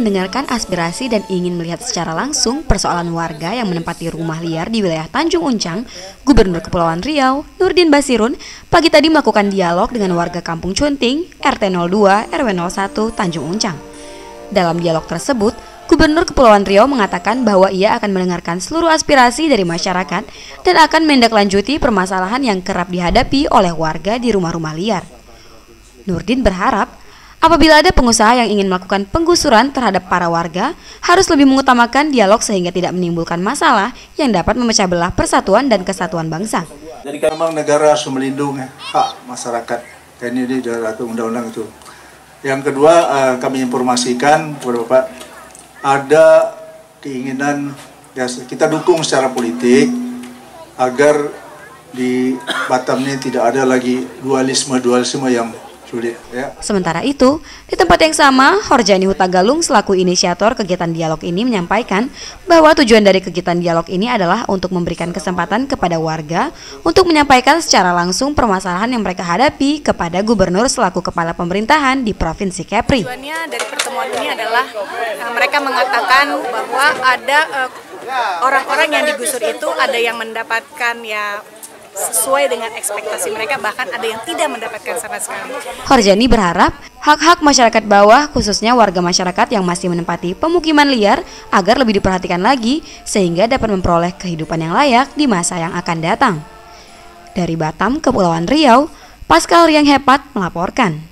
mendengarkan aspirasi dan ingin melihat secara langsung persoalan warga yang menempati rumah liar di wilayah Tanjung Uncang, Gubernur Kepulauan Riau, Nurdin Basirun, pagi tadi melakukan dialog dengan warga Kampung Cunting, RT 02, RW 01, Tanjung Uncang. Dalam dialog tersebut, Gubernur Kepulauan Riau mengatakan bahwa ia akan mendengarkan seluruh aspirasi dari masyarakat dan akan menindaklanjuti permasalahan yang kerap dihadapi oleh warga di rumah-rumah liar. Nurdin berharap apabila ada pengusaha yang ingin melakukan penggusuran terhadap para warga, harus lebih mengutamakan dialog sehingga tidak menimbulkan masalah yang dapat memecah belah persatuan dan kesatuan bangsa. Jadi memang negara harus melindungi hak masyarakat. Ini di dalam undang-undang itu. Yang kedua, kami informasikan kepada Bapak, ada keinginan ya, kita dukung secara politik agar di Batam ini tidak ada lagi dualisme yang sulit, ya. Sementara itu, di tempat yang sama, Horjani Hutagalung selaku inisiator kegiatan dialog ini menyampaikan bahwa tujuan dari kegiatan dialog ini adalah untuk memberikan kesempatan kepada warga untuk menyampaikan secara langsung permasalahan yang mereka hadapi kepada gubernur selaku kepala pemerintahan di Provinsi Kepri. Tujuannya dari pertemuan ini adalah mereka mengatakan bahwa ada orang-orang yang digusur itu ada yang mendapatkan ya sesuai dengan ekspektasi mereka, bahkan ada yang tidak mendapatkan sama sekali. Horjani berharap hak-hak masyarakat bawah, khususnya warga masyarakat yang masih menempati pemukiman liar, agar lebih diperhatikan lagi sehingga dapat memperoleh kehidupan yang layak di masa yang akan datang. Dari Batam, Kepulauan Riau, Pascal Riang Hepat melaporkan.